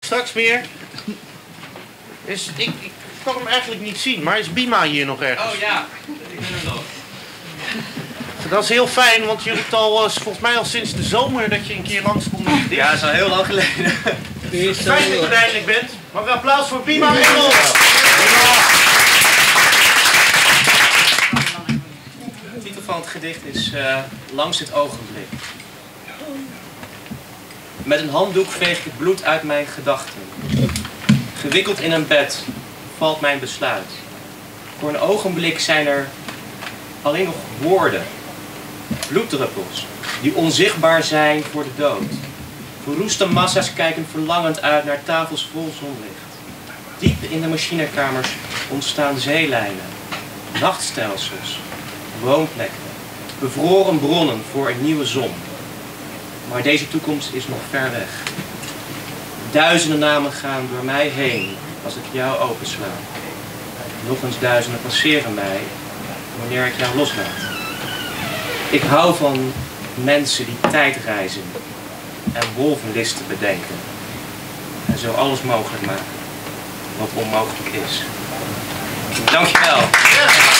straks meer. Ik kan hem eigenlijk niet zien, maar is Bima hier nog ergens? Oh ja, ik ben er nog. Dat is heel fijn, want je roept al volgens mij al sinds de zomer dat je een keer langskomt. Ja, dat is al heel lang geleden. Fijn dat je er eindelijk bent. Mag een applaus voor Bima en Rolf. De titel van het gedicht is Langs het ogenblik. Met een handdoek veeg ik het bloed uit mijn gedachten. Gewikkeld in een bed valt mijn besluit. Voor een ogenblik zijn er alleen nog woorden. Bloeddruppels die onzichtbaar zijn voor de dood. Verroeste massa's kijken verlangend uit naar tafels vol zonlicht. Diep in de machinekamers ontstaan zeelijnen, nachtstelsels, woonplekken, bevroren bronnen voor een nieuwe zon. Maar deze toekomst is nog ver weg. Duizenden namen gaan door mij heen als ik jou opensla. Nog eens duizenden passeren mij wanneer ik jou loslaat. Ik hou van mensen die tijdreizen en wolvenlisten bedenken. En zo alles mogelijk maken wat onmogelijk is. Dankjewel.